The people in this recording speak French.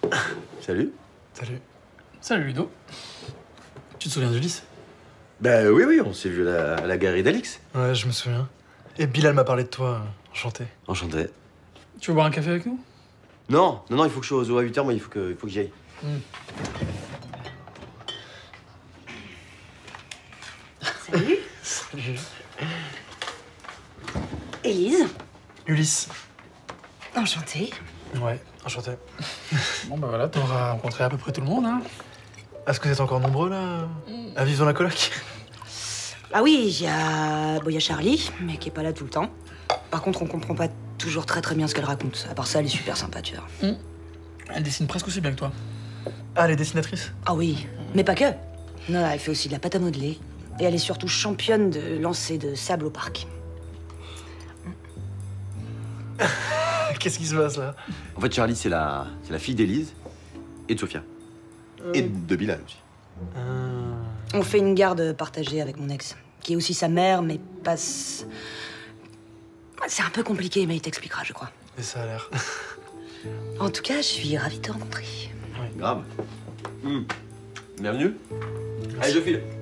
Salut. Salut. Salut Ludo. Tu te souviens d'Ulysse? Bah oui, on s'est vu à la galerie d'Alix. Ouais, je me souviens. Et Bilal m'a parlé de toi, enchanté. Enchanté. Tu veux boire un café avec nous? Non, il faut que je sois au zoo à 8h, moi il faut que j'y aille. Salut. Salut. Élise. Ulysse. Enchantée. Ouais, enchanté. Bon bah voilà, t'auras rencontré à peu près tout le monde, hein. Est-ce que vous êtes encore nombreux, là, à vivre dans la coloc? Ah oui, il y a Charlie, mais qui est pas là tout le temps. Par contre, on comprend pas toujours très bien ce qu'elle raconte. À part ça, elle est super sympa, tu vois. Elle dessine presque aussi bien que toi. Ah, les dessinatrices? Ah oui, mais pas que. Non, elle fait aussi de la pâte à modeler. Et elle est surtout championne de lancer de sable au parc. Qu'est-ce qui se passe, là? En fait, Charlie, c'est la fille d'Élise et de Sophia. Et de Bilal aussi. On fait une garde partagée avec mon ex, qui est aussi sa mère, mais pas... C'est un peu compliqué, mais il t'expliquera, je crois. Mais ça a l'air. En tout cas, je suis ravie de te rencontrer. Grave. Bienvenue. Allez, je file.